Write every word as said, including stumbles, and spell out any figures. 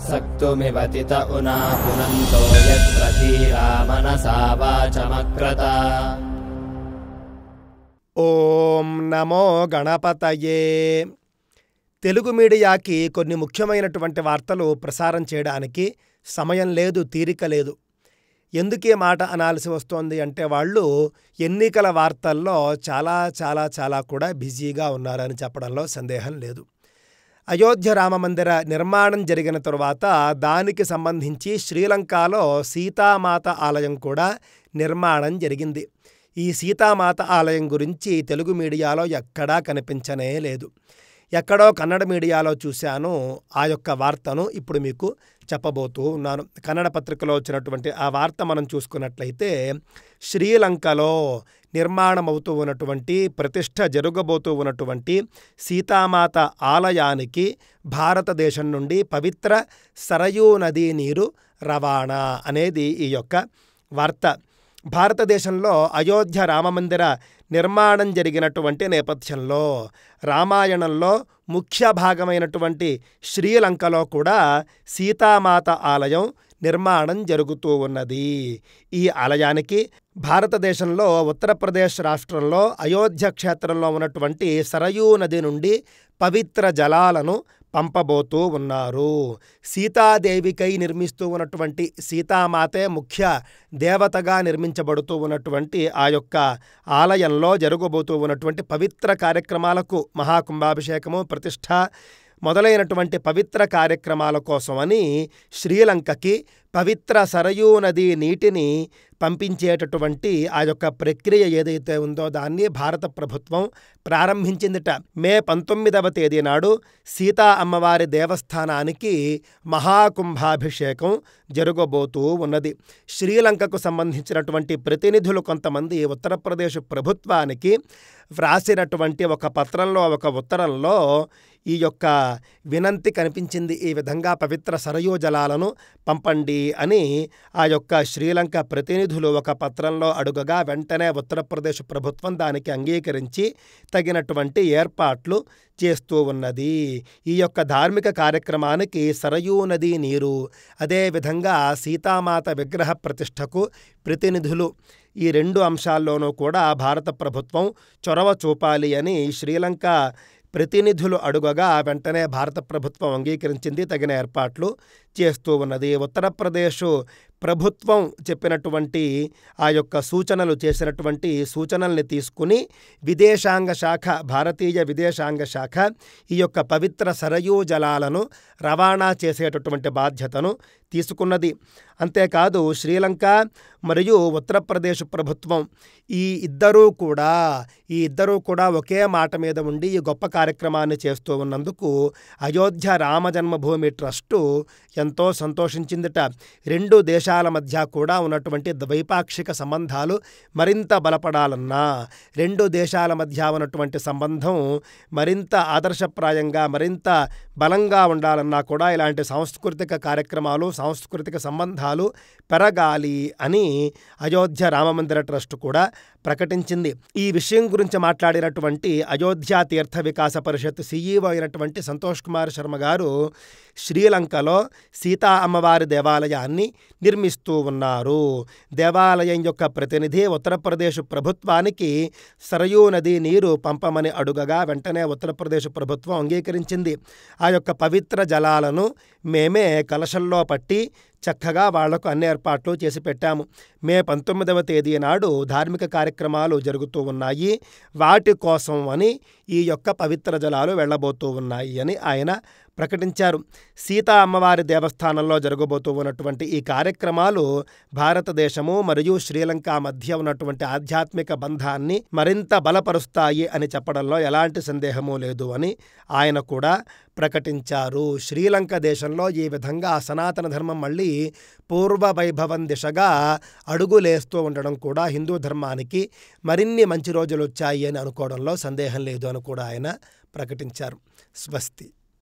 सक्तुमिवतित उना पुनन्तो यत्र धीरा मनसा वाचमक्रत। ఓం నమో గణపతయే. తెలుగు మీడియాకి కొన్ని ముఖ్యమైనటువంటి వార్తలు ప్రసారం చేయడానికి సమయం లేదు, తీరిక లేదు. ఎందుకే మాట అనాల్సి వస్తోంది అంటే వాళ్ళు ఎన్నికల వార్తల్లో చాలా చాలా చాలా కూడా బిజీగా ఉన్నారని చెప్పడంలో సందేహం లేదు. అయోధ్య రామమందిర నిర్మాణం జరిగిన తరువాత దానికి సంబంధించి శ్రీలంకలో సీతామాత ఆలయం కూడా నిర్మాణం జరిగింది. ఈ సీతామాత ఆలయం గురించి తెలుగు మీడియాలో ఎక్కడా కనిపించనే లేదు. ఎక్కడో కన్నడ మీడియాలో చూశాను. ఆ యొక్క వార్తను ఇప్పుడు మీకు చెప్పబోతూ ఉన్నాను. కన్నడ పత్రికలో వచ్చినటువంటి ఆ వార్త మనం చూసుకున్నట్లయితే శ్రీలంకలో నిర్మాణం అవుతూ ఉన్నటువంటి ప్రతిష్ఠ జరగబోతూ ఉన్నటువంటి సీతామాత ఆలయానికి భారతదేశం నుండి పవిత్ర సరయూ నదీ నీరు రవాణా అనేది ఈ యొక్క వార్త. భారతదేశంలో అయోధ్య రామమందిర నిర్మాణం జరిగినటువంటి నేపథ్యంలో రామాయణంలో ముఖ్య భాగమైనటువంటి శ్రీలంకలో కూడా సీతామాత ఆలయం నిర్మాణం జరుగుతూ ఉన్నది. ఈ ఆలయానికి భారతదేశంలో ఉత్తరప్రదేశ్ రాష్ట్రంలో అయోధ్య క్షేత్రంలో ఉన్నటువంటి సరయూ నది నుండి పవిత్ర జలాలను పంపబోతూ ఉన్నారు. సీతాదేవికై నిర్మిస్తూ ఉన్నటువంటి సీతామాతే ముఖ్య దేవతగా నిర్మించబడుతూ ఉన్నటువంటి ఆ యొక్క ఆలయంలో జరగబోతూ ఉన్నటువంటి పవిత్ర కార్యక్రమాలకు మహాకుంభాభిషేకము, ప్రతిష్ఠ మొదలైనటువంటి పవిత్ర కార్యక్రమాల కోసమని శ్రీలంకకి పవిత్ర సరయూ నది నీటిని పంపించేటటువంటి ఆ యొక్క ప్రక్రియ ఏదైతే ఉందో దాన్ని భారత ప్రభుత్వం ప్రారంభించిందిట. మే పంతొమ్మిదవ తేదీ నాడు సీతా అమ్మవారి దేవస్థానానికి మహాకుంభాభిషేకం జరగబోతూ ఉన్నది. శ్రీలంకకు సంబంధించినటువంటి ప్రతినిధులు కొంతమంది ఉత్తరప్రదేశ్ ప్రభుత్వానికి వ్రాసినటువంటి ఒక పత్రంలో, ఒక ఉత్తరంలో ఈ యొక్క వినంతి కనిపించింది. ఈ విధంగా పవిత్ర సరయూ జలాలను పంపండి అని ఆ యొక్క శ్రీలంక ప్రతినిధులు ఒక పత్రంలో అడుగగా వెంటనే ఉత్తరప్రదేశ్ ప్రభుత్వం దానికి అంగీకరించి తగినటువంటి ఏర్పాట్లు చేస్తూ ఉన్నది. ఈ యొక్క ధార్మిక కార్యక్రమానికి సరయూ నదీ నీరు, అదేవిధంగా సీతామాత విగ్రహ ప్రతిష్టకు ప్రతినిధులు, ఈ రెండు అంశాల్లోనూ కూడా భారత ప్రభుత్వం చొరవ చూపాలి అని శ్రీలంక ప్రతినిధులు అడుగగా వెంటనే భారత ప్రభుత్వం అంగీకరించింది, తగిన ఏర్పాట్లు చేస్తూ ఉన్నది. ఉత్తరప్రదేశ్ ప్రభుత్వం చెప్పినటువంటి ఆ యొక్క సూచనలు చేసినటువంటి సూచనల్ని తీసుకుని విదేశాంగ శాఖ, భారతీయ విదేశాంగ శాఖ ఈ యొక్క పవిత్ర సరయూ జలాలను రవాణా చేసేటటువంటి బాధ్యతను తీసుకున్నది. అంతేకాదు శ్రీలంక మరియు ఉత్తరప్రదేశ్ ప్రభుత్వం ఈ ఇద్దరూ కూడా ఈ ఇద్దరూ కూడా ఒకే మాట మీద ఉండి ఈ గొప్ప కార్యక్రమాన్ని చేస్తూ ఉన్నందుకు అయోధ్య రామజన్మభూమి ట్రస్టు ఎంతో సంతోషించిందిట. రెండు దేశాల మధ్య కూడా ఉన్నటువంటి ద్వైపాక్షిక సంబంధాలు మరింత బలపడాలన్నా, రెండు దేశాల మధ్య ఉన్నటువంటి సంబంధం మరింత ఆదర్శప్రాయంగా, మరింత బలంగా ఉండాలన్నా కూడా ఇలాంటి సాంస్కృతిక కార్యక్రమాలు, సాంస్కృతిక సంబంధాలు పెరగాలి అని అయోధ్య రామమందిర ట్రస్ట్ కూడా ప్రకటించింది. ఈ విషయం గురించి మాట్లాడినటువంటి అయోధ్య తీర్థ వికాస పరిషత్ సీఈఓ అయినటువంటి సంతోష్ కుమార్ శర్మ గారు శ్రీలంకలో సీతా అమ్మవారి దేవాలయాన్ని నిర్మిస్తూ ఉన్నారు. దేవాలయం యొక్క ప్రతినిధి ఉత్తరప్రదేశ్ ప్రభుత్వానికి సరయూ నది నీరు పంపమని అడుగగా వెంటనే ఉత్తరప్రదేశ్ ప్రభుత్వం అంగీకరించింది. ఆ యొక్క పవిత్ర జలాలను మేమే కలశంలో పట్టి చక్కగా వాళ్లకు అన్ని ఏర్పాట్లు చేసి పెట్టాము. మే పంతొమ్మిదవ తేదీ నాడు ధార్మిక కార్యక్రమాలు జరుగుతూ ఉన్నాయి, వాటి కోసం అని ఈ యొక్క పవిత్ర జలాలు వెళ్ళబోతూ ఉన్నాయి అని ఆయన ప్రకటించారు. సీతా అమ్మవారి దేవస్థానంలో జరగబోతూ ఉన్నటువంటి ఈ కార్యక్రమాలు భారతదేశము మరియు శ్రీలంక మధ్య ఉన్నటువంటి ఆధ్యాత్మిక బంధాన్ని మరింత బలపరుస్తాయి అని చెప్పడంలో ఎలాంటి సందేహము లేదు అని ఆయన కూడా ప్రకటించారు. శ్రీలంక దేశంలో ఈ విధంగా సనాతన ధర్మం మళ్ళీ పూర్వ వైభవం దిశగా అడుగులేస్తూ ఉండడం కూడా హిందూ ధర్మానికి మరిన్ని మంచి రోజులు వచ్చాయి అని అనుకోవడంలో సందేహం లేదు అని కూడా ఆయన ప్రకటించారు. స్వస్తి.